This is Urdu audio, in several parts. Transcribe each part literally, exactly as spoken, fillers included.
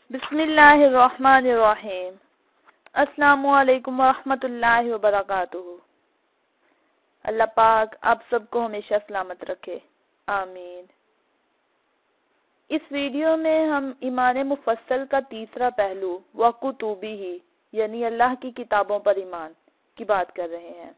بسم اللہ الرحمن الرحیم۔ السلام علیکم ورحمۃ اللہ وبرکاتہ۔ اللہ پاک آپ سب کو ہمیشہ سلامت رکھے، آمین۔ اس ویڈیو میں ہم ایمان مفصل کا تیسرا پہلو وَکُتُبِہ ہی یعنی اللہ کی کتابوں پر ایمان کی بات کر رہے ہیں۔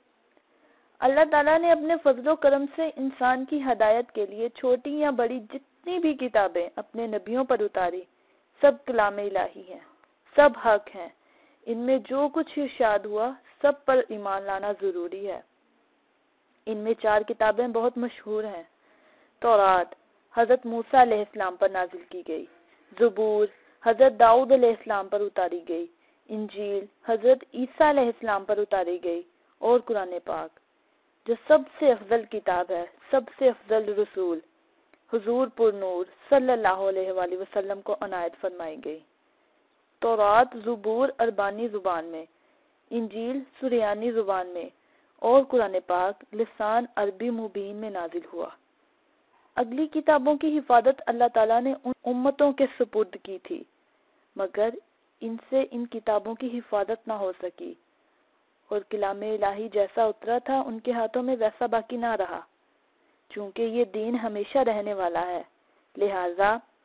اللہ تعالیٰ نے اپنے فضل و کرم سے انسان کی ہدایت کے لیے چھوٹی یا بڑی جتنی بھی کتابیں اپنے نبیوں پر اتاری، سب کلام الہی ہیں، سب حق ہیں۔ ان میں جو کچھ ارشاد ہوا سب پر ایمان لانا ضروری ہے۔ ان میں چار کتابیں بہت مشہور ہیں۔ تورات حضرت موسیٰ علیہ السلام پر نازل کی گئی، زبور حضرت داؤد علیہ السلام پر اتاری گئی، انجیل حضرت عیسیٰ علیہ السلام پر اتاری گئی، اور قرآن پاک جو سب سے افضل کتاب ہے، سب سے افضل رسول حضور پر نور صلی اللہ علیہ وآلہ وسلم کو عنایت فرمائی گئی۔ تورات زبور عربانی زبان میں، انجیل سریانی زبان میں، اور قرآن پاک لسان عربی مبین میں نازل ہوا۔ اگلی کتابوں کی حفاظت اللہ تعالیٰ نے ان امتوں کے سپرد کی تھی، مگر ان سے ان کتابوں کی حفاظت نہ ہو سکی، اور کلام الہی جیسا اترا تھا ان کے ہاتھوں میں ویسا باقی نہ رہا۔ چونکہ یہ دین ہمیشہ رہنے والا ہے، لہٰذا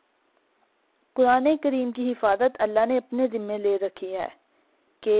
قرآن کریم کی حفاظت اللہ نے اپنے ذمے لے رکھی ہے کہ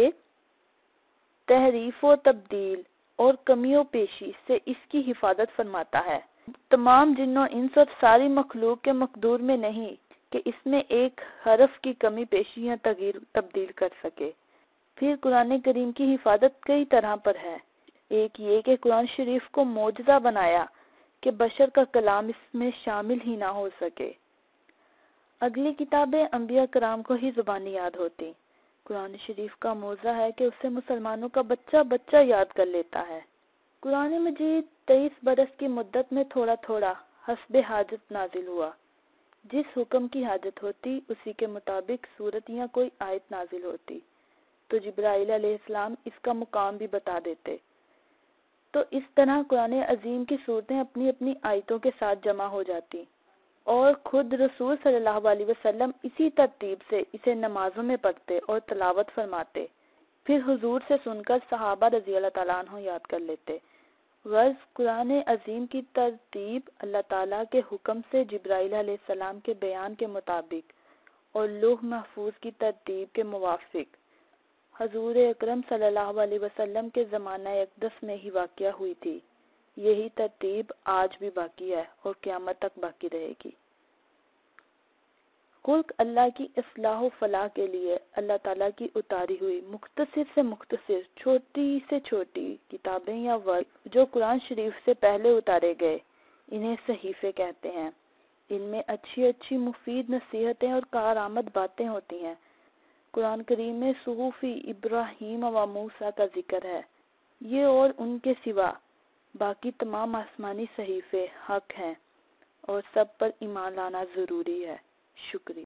تحریف و تبدیل اور کمی و پیشی سے اس کی حفاظت فرماتا ہے۔ تمام جن و انس اور ساری مخلوق کے مقدور میں نہیں کہ اس میں ایک حرف کی کمی پیشی یا تغییر تبدیل کر سکے۔ پھر قرآن کریم کی حفاظت کئی طرح پر ہے۔ ایک یہ کہ قرآن شریف کو معجزہ بنایا کہ بشر کا کلام اس میں شامل ہی نہ ہو سکے۔ اگلی کتابیں انبیاء کرام کو ہی زبانی یاد ہوتی۔ قرآن شریف کا معجزہ ہے کہ اسے مسلمانوں کا بچہ بچہ یاد کر لیتا ہے۔ قرآن مجید تیئیس برس کی مدت میں تھوڑا تھوڑا حسب حاجت نازل ہوا۔ جس حکم کی حاجت ہوتی اسی کے مطابق سورت یا کوئی آیت نازل ہوتی تو جبرائیل علیہ السلام اس کا مقام بھی بتا دیتے۔ تو اس طرح قرآن عظیم کی صورتیں اپنی اپنی آیتوں کے ساتھ جمع ہو جاتی، اور خود رسول صلی اللہ علیہ وسلم اسی ترتیب سے اسے نمازوں میں پڑھتے اور تلاوت فرماتے، پھر حضور سے سن کر صحابہ رضی اللہ تعالیٰ عنہ یاد کر لیتے۔ غرض قرآن عظیم کی ترتیب اللہ تعالیٰ کے حکم سے جبرائیل علیہ السلام کے بیان کے مطابق اور لوح محفوظ کی ترتیب کے موافق حضور اکرم صلی اللہ علیہ وسلم کے زمانہ اقدس میں ہی واقع ہوئی تھی۔ یہی ترتیب آج بھی باقی ہے اور قیامت تک باقی رہے گی۔ خلق اللہ کی اصلاح و فلاح کے لیے اللہ تعالیٰ کی اتاری ہوئی مختصر سے مختصر چھوٹی سے چھوٹی کتابیں یا ورق جو قرآن شریف سے پہلے اتارے گئے، انہیں صحیفے کہتے ہیں۔ ان میں اچھی اچھی مفید نصیحتیں اور کارآمد باتیں ہوتی ہیں۔ قرآن کریم میں صحف ابراہیم و موسیٰ کا ذکر ہے۔ یہ اور ان کے سوا باقی تمام آسمانی صحیفے حق ہیں اور سب پر ایمان لانا ضروری ہے۔ شکریہ۔